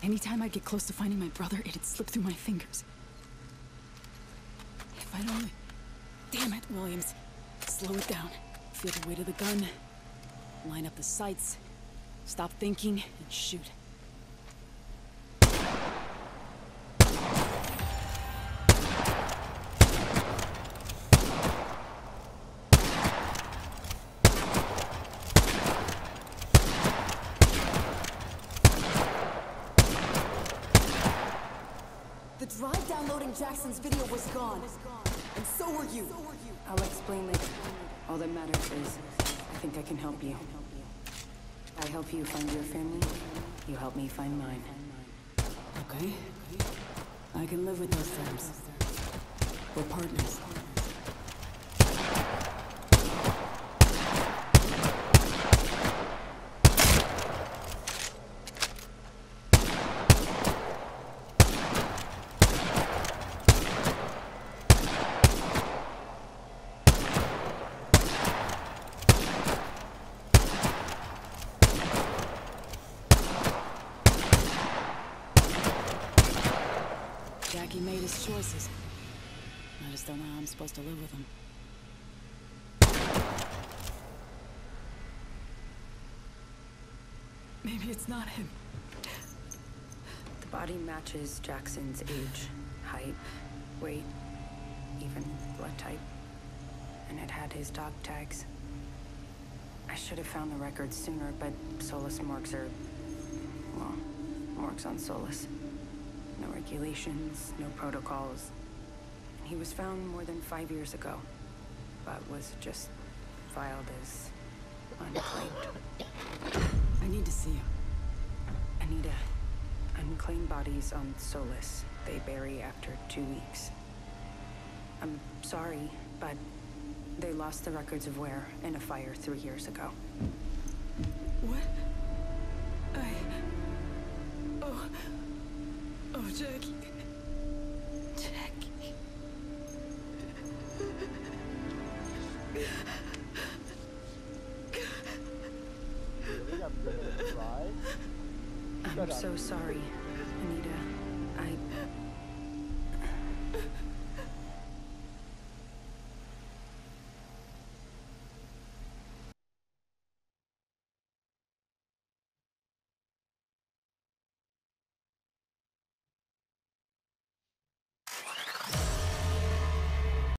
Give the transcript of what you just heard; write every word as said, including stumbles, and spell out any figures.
Anytime I'd get close to finding my brother, it'd slip through my fingers. If I'd only... Damn it, Williams. Slow it down. Feel the weight of the gun. Line up the sights. Stop thinking and shoot. The drive downloading Jackson's video was gone, and so were you. I'll explain later. All that matters is, I think I can help you. I help you find your family, you help me find mine. Okay. I can live with those terms. We're partners. Jackie made his choices. I just don't know how I'm supposed to live with him. Maybe it's not him. The body matches Jackson's age, height, weight, even blood type. And it had his dog tags. I should have found the records sooner, but Solus morgues are... well, morgues on Solus. No regulations, no protocols. He was found more than five years ago, but was just filed as unclaimed. I need to see him. Anita, unclaimed bodies on Solus. They bury after two weeks. I'm sorry, but they lost the records of where in a fire three years ago. What? I... Oh... Oh, Jackie. Jackie. I'm so sorry.